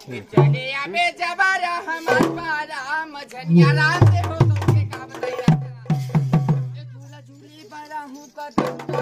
चले अबे जबारा हमार पारा मझनिया राम से हो तो के का बताइए झूला झूली पारा हूँ का